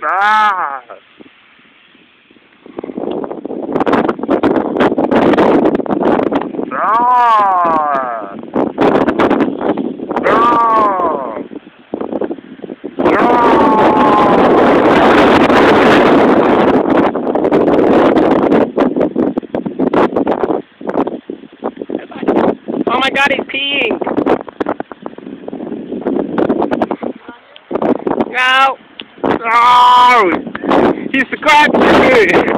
Ah! Ah! No! Oh my God, he's peeing! No! No! He scratched me!